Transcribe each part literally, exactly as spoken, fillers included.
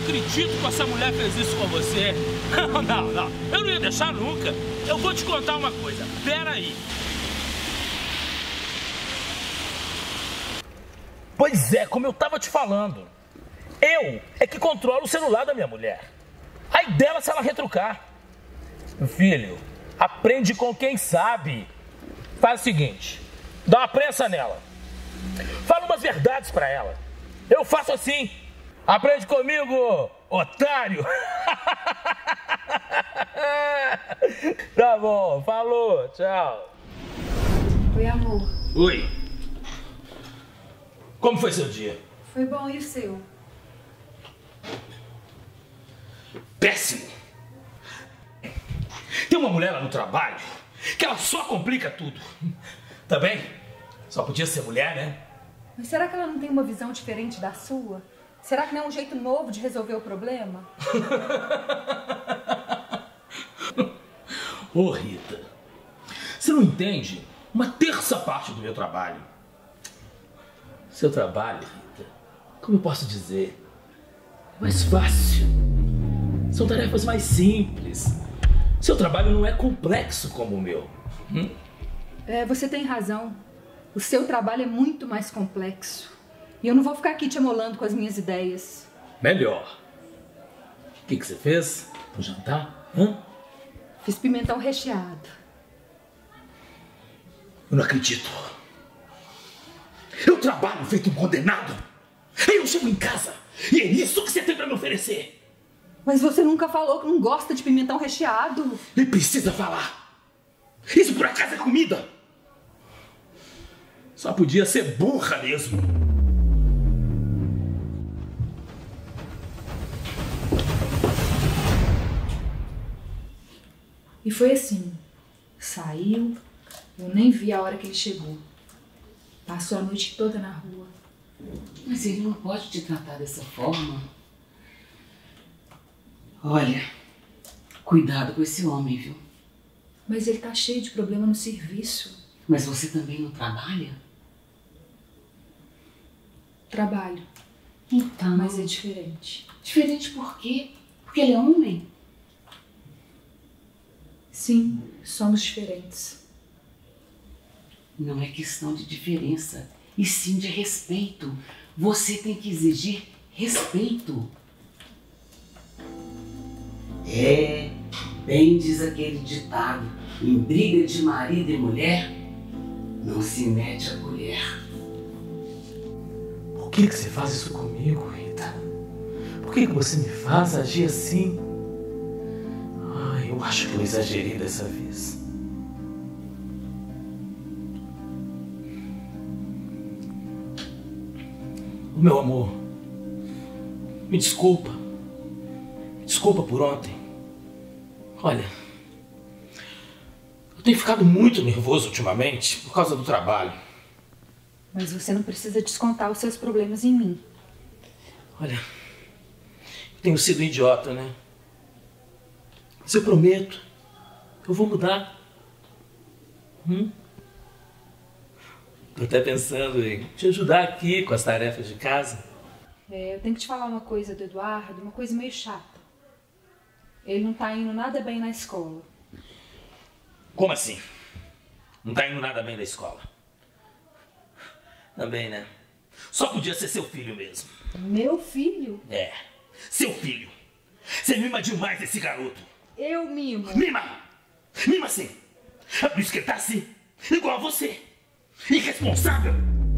acredito que essa mulher fez isso com você. Não, não, não. Eu não ia deixar nunca. Eu vou te contar uma coisa. Pera aí. Pois é, como eu tava te falando. Eu é que controlo o celular da minha mulher. Aí dela se ela retrucar. Meu filho, aprende com quem sabe. Faz o seguinte, dá uma prensa nela. Fala umas verdades pra ela. Eu faço assim. Aprende comigo, otário. Tá bom, falou, tchau. Oi, amor. Oi. Como foi seu dia? Foi bom, e o seu? Péssimo. Tem uma mulher lá no trabalho que ela só complica tudo. Tá bem? Só podia ser mulher, né? Mas será que ela não tem uma visão diferente da sua? Será que não é um jeito novo de resolver o problema? Ô, Rita, você não entende uma terça parte do meu trabalho. Seu trabalho, Rita, como eu posso dizer, é mais fácil. São tarefas mais simples. Seu trabalho não é complexo como o meu. Hum? É, você tem razão. O seu trabalho é muito mais complexo. E eu não vou ficar aqui te amolando com as minhas ideias. Melhor. O que, que você fez pro jantar? Hã? Fiz pimentão recheado. Eu não acredito. Eu trabalho feito um condenado. Aí eu chego em casa e é isso que você tem pra me oferecer. Mas você nunca falou que não gosta de pimentão recheado. Nem precisa falar. Isso por acaso é comida. Só podia ser burra mesmo. E foi assim. Saiu, eu nem vi a hora que ele chegou. Passou a noite toda na rua. Mas ele não pode te tratar dessa forma. Olha, cuidado com esse homem, viu? Mas ele tá cheio de problema no serviço. Mas você também não trabalha? Trabalho. Então... Mas é diferente. Diferente por quê? Porque ele é homem? Sim, somos diferentes. Não é questão de diferença, e sim de respeito. Você tem que exigir respeito. É, bem diz aquele ditado, em briga de marido e mulher, não se mete a colher. Por que, que você faz isso comigo, Rita? Por que, que você me faz agir assim? Ai, eu acho que eu exagerei dessa vez. Meu amor, me desculpa. Me desculpa por ontem. Olha, eu tenho ficado muito nervoso ultimamente por causa do trabalho. Mas você não precisa descontar os seus problemas em mim. Olha, eu tenho sido um idiota, né? Mas eu prometo, eu vou mudar. Hum? Tô até pensando em te ajudar aqui com as tarefas de casa. É, eu tenho que te falar uma coisa do Eduardo, uma coisa meio chata. Ele não tá indo nada bem na escola. Como assim? Não tá indo nada bem da escola? Também, né? Só podia ser seu filho mesmo. Meu filho? É, seu filho. Você mima demais esse garoto. Eu mimo. Mima! Mima sim. É por isso que ele tá assim, igual a você. Irresponsável.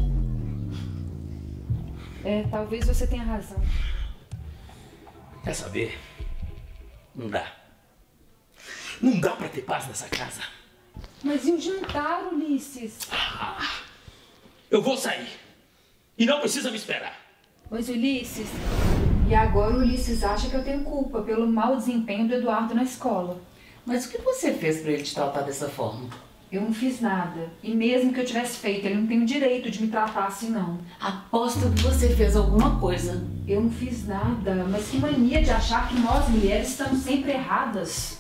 É, talvez você tenha razão. Quer saber? Não dá. Não dá pra ter paz nessa casa. Mas e o jantar, Ulisses? Ah, eu vou sair. E não precisa me esperar. Mas Ulisses... E agora o Ulisses acha que eu tenho culpa pelo mau desempenho do Eduardo na escola. Mas o que você fez pra ele te tratar dessa forma? Eu não fiz nada. E mesmo que eu tivesse feito, ele não tem o direito de me tratar assim, não. Aposto que você fez alguma coisa. Eu não fiz nada. Mas que mania de achar que nós, mulheres, estamos sempre erradas.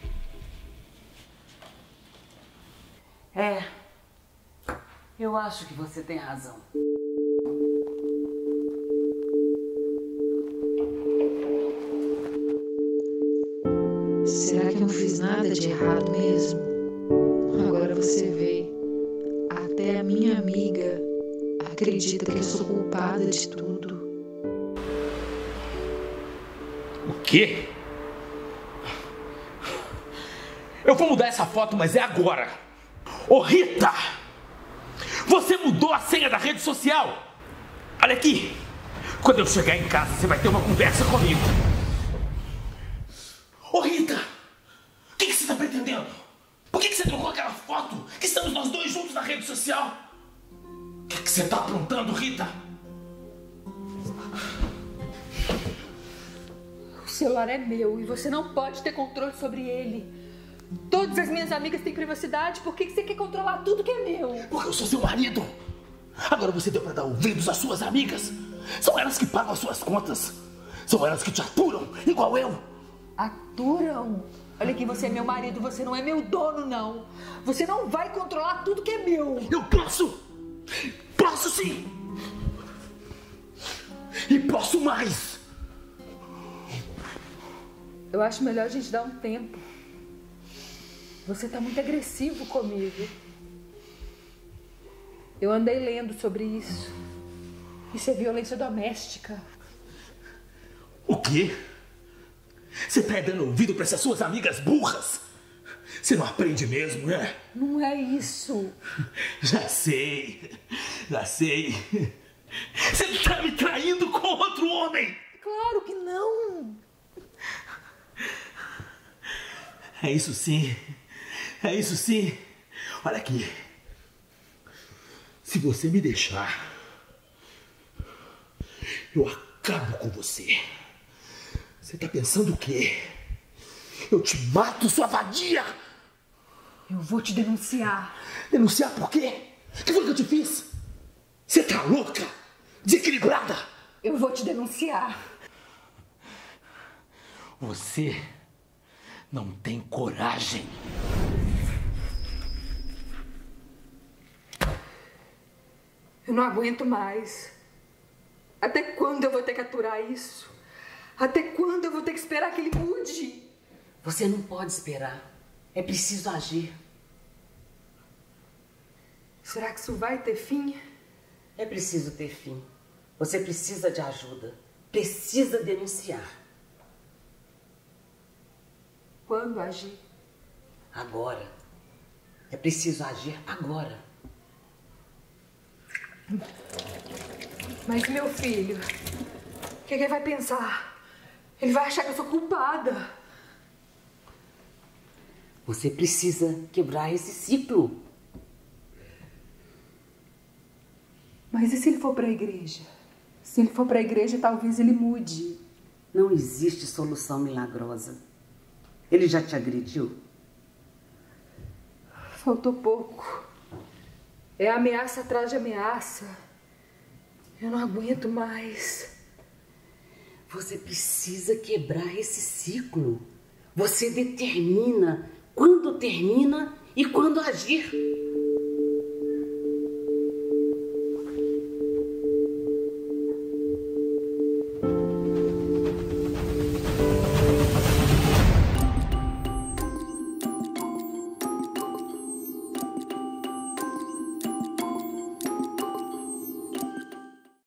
É, eu acho que você tem razão. eu não fiz nada de errado mesmo. Agora você vê, até a minha amiga acredita que eu sou culpada de tudo. O quê? Eu vou mudar essa foto, mas é agora. Ô Rita! Você mudou a senha da rede social! Olha aqui! Quando eu chegar em casa, você vai ter uma conversa comigo. Ô Rita! O que, que você está pretendendo? Por que, que você trocou aquela foto que estamos nós dois juntos na rede social? O que, que você está aprontando, Rita? O celular é meu e você não pode ter controle sobre ele. Todas as minhas amigas têm privacidade, por que que você quer controlar tudo que é meu? Porque eu sou seu marido. Agora você deu pra dar ouvidos às suas amigas. São elas que pagam as suas contas. São elas que te aturam, igual eu. Aturam? Olha aqui, você é meu marido, você não é meu dono, não. Você não vai controlar tudo que é meu. Eu posso! Posso sim! E posso mais! Eu acho melhor a gente dar um tempo. Você tá muito agressivo comigo. Eu andei lendo sobre isso. Isso é violência doméstica. O quê? Você tá dando ouvido pra essas suas amigas burras? Você não aprende mesmo, né? Não é isso. Já sei. Já sei. Você tá me traindo com outro homem! Claro que não. É isso sim. É isso sim. Olha aqui. Se você me deixar, eu acabo com você. Você tá pensando o quê? Eu te mato, sua vadia! Eu vou te denunciar. Denunciar por quê? O que foi que eu te fiz? Você tá louca? Desequilibrada? Eu vou te denunciar. Você não tem coragem. Eu não aguento mais. Até quando eu vou ter que aturar isso? Até quando eu vou ter que esperar que ele mude? Você não pode esperar. É preciso agir. Será que isso vai ter fim? É preciso ter fim. Você precisa de ajuda. Precisa denunciar. Quando agir? Agora. É preciso agir agora. Mas meu filho, o que, que ele vai pensar? Ele vai achar que eu sou culpada. Você precisa quebrar esse ciclo. Mas e se ele for para a igreja? Se ele for para a igreja, talvez ele mude. Não existe solução milagrosa. Ele já te agrediu? Faltou pouco. É ameaça atrás de ameaça. Eu não aguento mais. Você precisa quebrar esse ciclo. Você determina quando termina e quando agir.